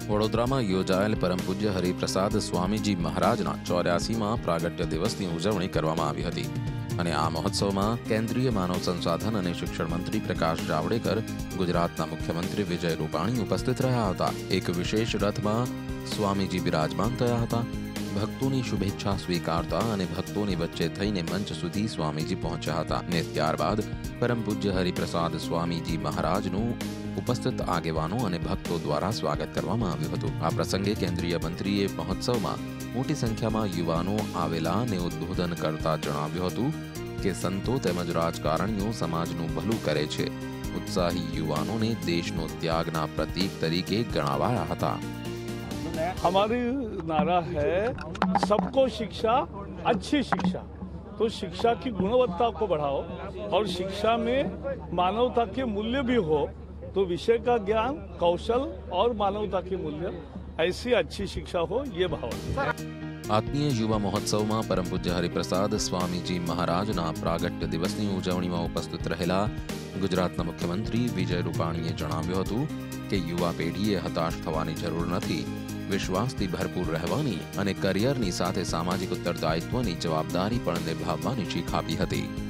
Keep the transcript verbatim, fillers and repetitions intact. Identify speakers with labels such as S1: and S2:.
S1: વડોદરામાં યોજાયેલ પરમ પૂજ્ય હરિપ્રસાદ સ્વામીજી મહારાજના ચોર્યાસીમાં પ્રાગટ્ય દિવસની ઉજવણી કરવામાં આવી હતી અને આ મહોત્સવમાં કેન્દ્રીય માનવ સંસાધન અને શિક્ષણ મંત્રી પ્રકાશ જાવડેકર, ગુજરાતના મુખ્યમંત્રી વિજય રૂપાણી ઉપસ્થિત રહ્યા હતા. એક વિશેષ રથમાં સ્વામીજી બિરાજમાન થયા હતા. ભક્તોની શુભેચ્છા સ્વીકારતા અને ભક્તોની વચ્ચે થઈને મંચ સુધી સ્વામીજી પહોંચ્યા હતા અને ત્યારબાદ પરમ પૂજ્ય હરિપ્રસાદ સ્વામીજી મહારાજનું ઉપસ્થિત આગેવાનો અને ભક્તો દ્વારા સ્વાગત કરવામાં આવ્યું હતું. આ પ્રસંગે કેન્દ્રીય મંત્રીએ મહોત્સવમાં મોટી સંખ્યામાં યુવાનો આવેલા અને ઉદ્બોધન કરતા જણાવ્યું હતું કે સંતો તેમજ રાજકારણીઓ સમાજનું ભલું કરે છે. ઉત્સાહી યુવાનોને દેશનો ત્યાગના પ્રતીક તરીકે ગણાવાયા હતા.
S2: हमारी नारा है सबको शिक्षा, अच्छी शिक्षा. तो शिक्षा की गुणवत्ता को बढ़ाओ और शिक्षा में मानवता के मूल्य भी हो, तो विषय का ज्ञान, कौशल और मानवता के मूल्य, ऐसी अच्छी शिक्षा हो, ये भाव.
S1: आत्मीय युवा महोत्सवમાં પરમ પૂજ્ય હરિપ્રસાદ સ્વામીજી મહારાજના પ્રાગટ્ય દિવસની ઉજવણીમાં ઉપસ્થિત રહેલા ગુજરાતના મુખ્યમંત્રી વિજય રૂપાણીએ જણાવ્યું હતું કે યુવા પેઢીએ હતાશ થવાની જરૂર નથી. વિશ્વાસથી ભરપૂર રહેવાની અને કરિયરની સાથે સામાજિક ઉત્તરદાયિત્વની જવાબદારી પણ નિભાવવાની શીખ આપી હતી.